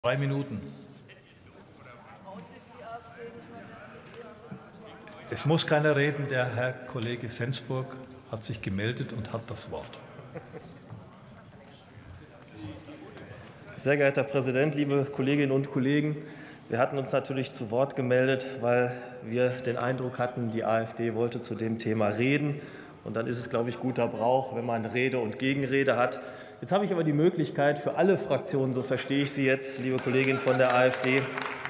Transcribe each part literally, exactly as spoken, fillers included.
Drei Minuten. Es muss keiner reden. Der Herr Kollege Sensburg hat sich gemeldet und hat das Wort. Sehr geehrter Herr Präsident, liebe Kolleginnen und Kollegen! Wir hatten uns natürlich zu Wort gemeldet, weil wir den Eindruck hatten, die AfD wollte zu dem Thema reden. Und dann ist es, glaube ich, guter Brauch, wenn man Rede und Gegenrede hat. Jetzt habe ich aber die Möglichkeit für alle Fraktionen, so verstehe ich Sie jetzt, liebe Kollegin von der AfD,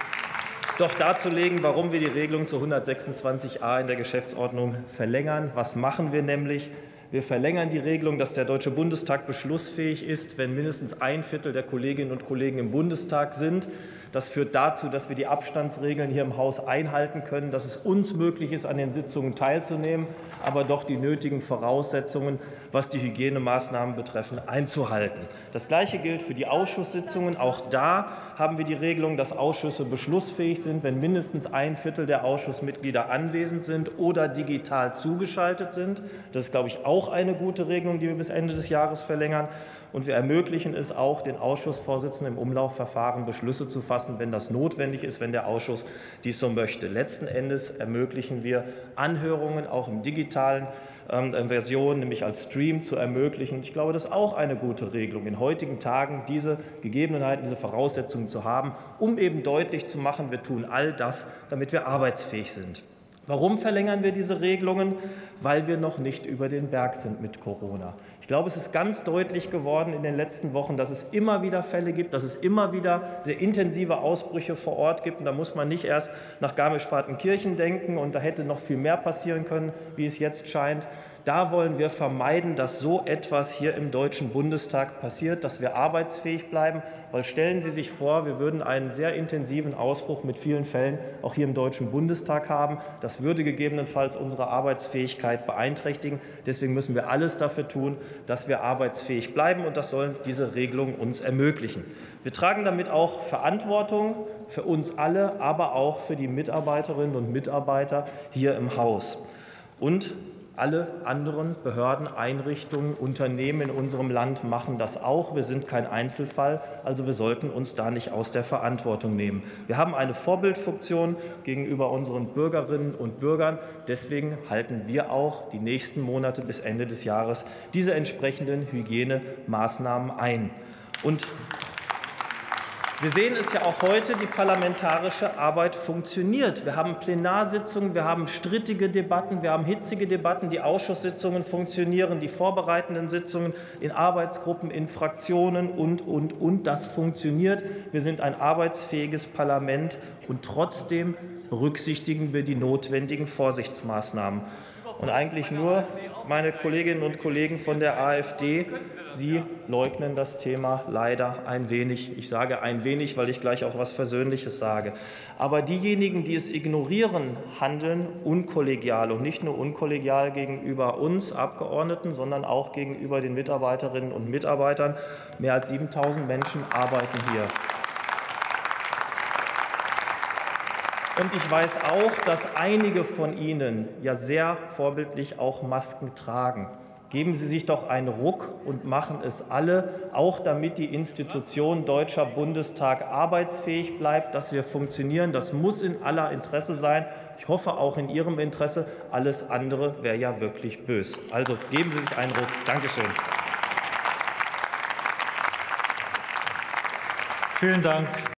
doch darzulegen, warum wir die Regelung zu hundertsechsundzwanzig a in der Geschäftsordnung verlängern. Was machen wir nämlich? Wir verlängern die Regelung, dass der Deutsche Bundestag beschlussfähig ist, wenn mindestens ein Viertel der Kolleginnen und Kollegen im Bundestag sind. Das führt dazu, dass wir die Abstandsregeln hier im Haus einhalten können, dass es uns möglich ist, an den Sitzungen teilzunehmen, aber doch die nötigen Voraussetzungen, was die Hygienemaßnahmen betreffen, einzuhalten. Das Gleiche gilt für die Ausschusssitzungen. Auch da haben wir die Regelung, dass Ausschüsse beschlussfähig sind, wenn mindestens ein Viertel der Ausschussmitglieder anwesend sind oder digital zugeschaltet sind. Das ist, glaube ich, auch eine gute Regelung, die wir bis Ende des Jahres verlängern. Und wir ermöglichen es auch, den Ausschussvorsitzenden im Umlaufverfahren Beschlüsse zu fassen, wenn das notwendig ist, wenn der Ausschuss dies so möchte. Letzten Endes ermöglichen wir Anhörungen auch in digitalen ähm, Versionen, nämlich als Stream zu ermöglichen. Ich glaube, das ist auch eine gute Regelung, in heutigen Tagen diese Gegebenheiten, diese Voraussetzungen zu haben, um eben deutlich zu machen, wir tun all das, damit wir arbeitsfähig sind. Warum verlängern wir diese Regelungen? Weil wir noch nicht über den Berg sind mit Corona. Ich glaube, es ist ganz deutlich geworden in den letzten Wochen, dass es immer wieder Fälle gibt, dass es immer wieder sehr intensive Ausbrüche vor Ort gibt. Und da muss man nicht erst nach Garmisch-Partenkirchen denken, und da hätte noch viel mehr passieren können, wie es jetzt scheint. Da wollen wir vermeiden, dass so etwas hier im Deutschen Bundestag passiert, dass wir arbeitsfähig bleiben. Weil stellen Sie sich vor, wir würden einen sehr intensiven Ausbruch mit vielen Fällen auch hier im Deutschen Bundestag haben. Das würde gegebenenfalls unsere Arbeitsfähigkeit beeinträchtigen. Deswegen müssen wir alles dafür tun, dass wir arbeitsfähig bleiben. Und das sollen diese Regelungen uns ermöglichen. Wir tragen damit auch Verantwortung für uns alle, aber auch für die Mitarbeiterinnen und Mitarbeiter hier im Haus. Und alle anderen Behörden, Einrichtungen, Unternehmen in unserem Land machen das auch. Wir sind kein Einzelfall, also wir sollten uns da nicht aus der Verantwortung nehmen. Wir haben eine Vorbildfunktion gegenüber unseren Bürgerinnen und Bürgern. Deswegen halten wir auch die nächsten Monate bis Ende des Jahres diese entsprechenden Hygienemaßnahmen ein. Und wir sehen es ja auch heute, die parlamentarische Arbeit funktioniert. Wir haben Plenarsitzungen, wir haben strittige Debatten, wir haben hitzige Debatten, die Ausschusssitzungen funktionieren, die vorbereitenden Sitzungen in Arbeitsgruppen, in Fraktionen und, und, und. Das funktioniert. Wir sind ein arbeitsfähiges Parlament, und trotzdem berücksichtigen wir die notwendigen Vorsichtsmaßnahmen. Und eigentlich nur, meine Kolleginnen und Kollegen von der AfD, Sie leugnen das Thema leider ein wenig. Ich sage ein wenig, weil ich gleich auch etwas Versöhnliches sage. Aber diejenigen, die es ignorieren, handeln unkollegial, und nicht nur unkollegial gegenüber uns Abgeordneten, sondern auch gegenüber den Mitarbeiterinnen und Mitarbeitern. Mehr als siebentausend Menschen arbeiten hier. Und ich weiß auch, dass einige von Ihnen ja sehr vorbildlich auch Masken tragen. Geben Sie sich doch einen Ruck und machen es alle, auch damit die Institution Deutscher Bundestag arbeitsfähig bleibt, dass wir funktionieren. Das muss in aller Interesse sein. Ich hoffe auch in Ihrem Interesse. Alles andere wäre ja wirklich bös. Also geben Sie sich einen Ruck. Dankeschön. Vielen Dank.